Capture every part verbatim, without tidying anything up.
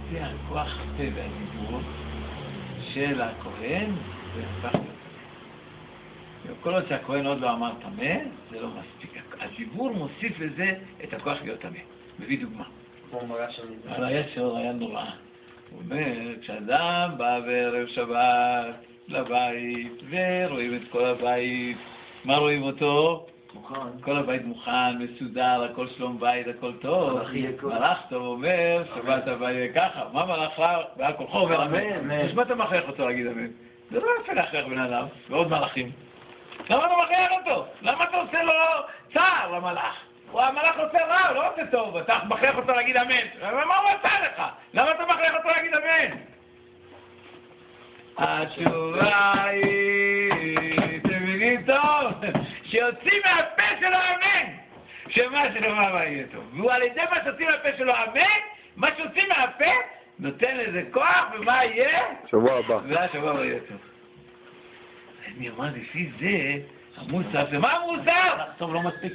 זה הכוח הפה והדיבור של הכהן, זה הפך להיות טמא. כל עוד שהכהן עוד לא אמר טמא, זה לא מספיק. הדיבור מוסיף לזה את הכוח להיות טמא. מביא דוגמה. הראיה שלו היה נורא. הוא אומר, כשאדם בא בערב שבת לבית ורואים את כל הבית, מה רואים אותו? מוכן. כל הבית מוכן, מסודר, הכל שלום בית, הכל טוב. מלאך טוב אומר, שבת הבא יהיה ככה. מה מלאך רע? ועל כוחו אומר אמן. אז מה אתה מכריח אותו להגיד אמן? זה לא יפה להכריח בן אדם, ועוד מלאכים. למה אתה מכריח אותו? למה אתה עושה לו צער למלאך? המלאך עושה רע, הוא לא עושה טוב, אתה מכריח אותו להגיד אמן. מה הוא עשה לך? למה אתה מכריח אותו להגיד אמן? התשובה היא, אתם מבינים טוב? שיוציא מהפה שלו אמן, שמה שלו מה יהיה טוב. והוא על ידי מה שיוציא מהפה שלו אמן, מה שיוציא מהפה נותן לזה כוח, ומה יהיה? שבוע הבא. והשבוע הבא יהיה טוב. אני אומר, לפי זה, המוסר, זה מה המוסר? טוב, לא מספיק.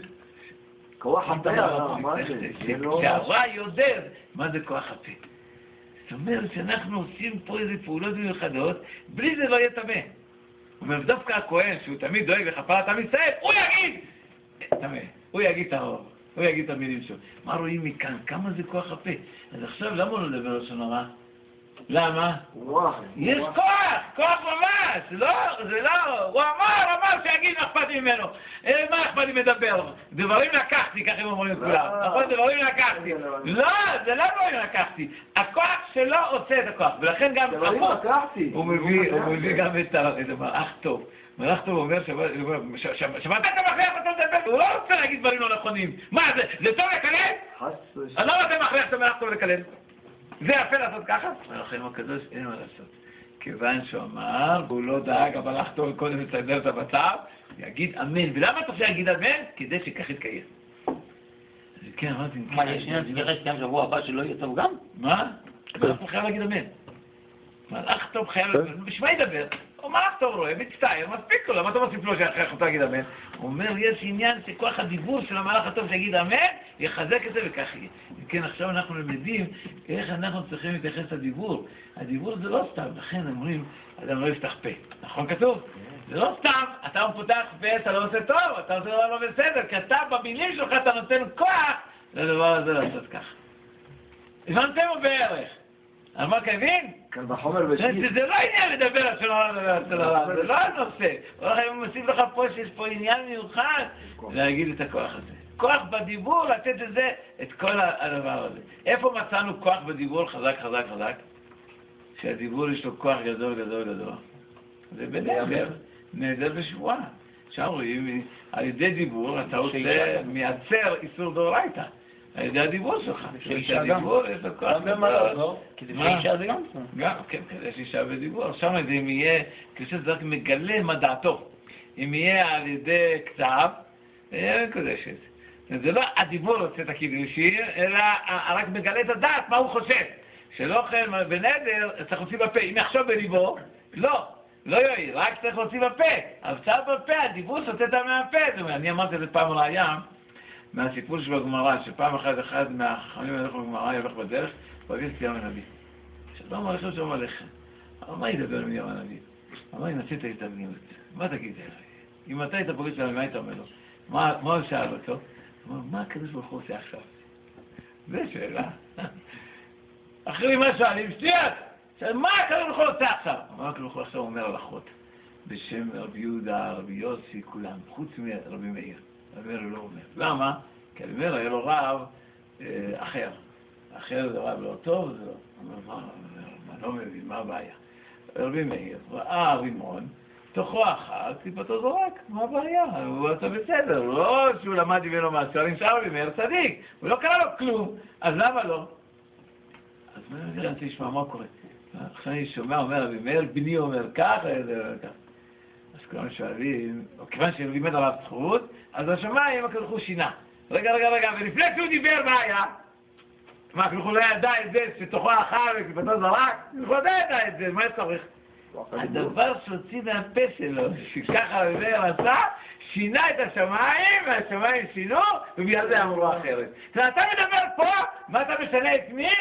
כוח הפה, מה זה? כשהרע יודע, מה זה כוח הפה? זאת אומרת שאנחנו עושים פה איזה פעולות מיוחדות, בלי זה לא יהיה טמא. ודווקא הכהן, שהוא תמיד דואג לכפרת עם ישראל, הוא יגיד טמא, הוא יגיד את הרוב, הוא יגיד את המילים שלו. מה רואים מכאן? כמה זה כוח הפה? אז עכשיו למה לא לדבר לשון הרע? למה? יש כוח, כוח ממש, לא, זה לא, הוא אמר, אמר שיגיד מה אכפת ממנו, מה אכפת לי מדבר, דברים לקחתי, ככה הם אומרים כולם, נכון, דברים לקחתי, לא, זה לא דברים לקחתי, הכוח שלו עושה את הכוח, ולכן גם, הוא מביא גם את המלאך טוב, מלאך טוב אומר, שמעת אתה מכריח אותו לדבר, הוא לא רוצה להגיד דברים לא נכונים, מה זה, זה טוב לקלל? אז למה אתה מכריח את המלאך טוב לקלל? זה יפה לעשות ככה? ולכן הקדוש אין מה לעשות. כיוון שהוא אמר, והוא לא דאג, אבל הלך טוב קודם לסדר את המצב, יגיד אמן. ולמה אתה רוצה להגיד אמן? כדי שכך יתקיים. אז כן, אמרתי... מה, יש עניין שתראה שגם שבוע הבא שלא יהיה טוב גם? מה? מלאך טוב חייב להגיד אמן. מלאך טוב חייב להגיד אמן. בשביל מה ידבר? הוא מלאך טוב רואה, מצטער, מספיק לו. למה אתה מוסיף לו שיכריח אותו להגיד אמן? הוא אומר, יש עניין שכוח הדיבור של המלאך הטוב שיגיד אמן, יחזק את זה וכך יהיה. כן, עכשיו אנחנו למדים איך אנחנו צריכים להתייחס לדיבור. הדיבור זה לא סתם, לכן אומרים, אדם לא יפתח פה. נכון כתוב? זה לא סתם, אתה מפותח פה, אתה לא עושה טוב, אתה עושה דבר לא בסדר, כי אתה במילים שלך אתה נותן כוח לדבר הזה לעשות ככה. הבנתם או בערך? על מה כבין? כאן בחומר בשיט. זה לא עניין לדבר על שלום הרע, זה לא הנושא. הוא מוסיף לך פה שיש פה עניין מיוחד להגיד את הכוח הזה. כוח בדיבור, לתת את זה, את כל הדבר הזה. איפה מצאנו כוח בדיבור חזק, חזק, חזק? שהדיבור יש לו כוח גדול, גדול, גדול. זה בנדר, נדר בשבועה. שם רואים, על ידי דיבור אתה עושה, מייצר איסור דאורייתא. על ידי הדיבור שלך. שאישה גם. יש לו כוח גדול. כדי שאישה זה גם. גם, כן, כדי שאישה בדיבור. שם זה אם יהיה, כשזה רק מגלה מה דעתו. אם יהיה על ידי כתב, יהיה מקודשת. זה לא הדיבור עושה את הקידושין, אלא רק מגלה את הדעת, מה הוא חושב. שלא אוכל בנדר, צריך להוציא בפה. אם יחשוב בליבו, לא, לא יועיל, רק צריך להוציא בפה. אבל צער בפה, הדיבור סוטה את מהפה. זאת אומרת, אני אמרתי את זה פעם ראיה, מהסיפור שבגמרא, שפעם אחת אחד מהחכמים הלך בגמרא, הולך בדרך, פגש את ים הנביא. שלום עליכם, שלום עליכם. אבל מה ידבר עם ים הנביא? אמר, נעשה את ההתאבנות. מה תגיד אליי? אם אתה היית פוגש עליי, מה היית אומר לו? מה הוא שאל אותו? הוא אומר, מה הקדוש ברוך הוא עושה עכשיו? זו שאלה. אחרי מה שואלים, שתיית! מה הקדוש ברוך הוא עושה עכשיו? מה הקדוש ברוך הוא עכשיו אומר הלכות? בשם רבי יהודה, רבי יוסי, כולם, חוץ מרבי מאיר. רבי מאיר לא אומר. למה? כי רבי מאיר היה לו רב אחר. אחר זה רב לא טוב, זה לא. הוא אומר, מה, לא מבין, מה הבעיה? רבי מאיר ראה רימון, תוכו אחת, טיפתו זורק, מה הבעיה? הוא עושה בסדר, לא שהוא למד ממנו מעשר, נשאר רבי מאיר צדיק, הוא לא קרא לו כלום, אז למה לא? אז אני רוצה לשמוע מה קורה. עכשיו אני שומע, אומר רבי מאיר, בני אומר ככה, אז כולם שואלים, כיוון שלימד עליו זכות, אז השמיים הקדוש ברוך הוא שינה. רגע, רגע, רגע, ולפני שהוא דיבר מה היה? מה, הקדוש ברוך הוא לא ידע את זה, שתוכו אחת וטיפתו זורק? הוא לא ידע את זה, מה צריך? הדבר שהוציא מהפה שלו, שככה רבי עשה, שינה את השמיים, והשמיים שינו, ובגלל זה אמרו אחרת. אז אתה מדבר פה, מה אתה משנה את מי?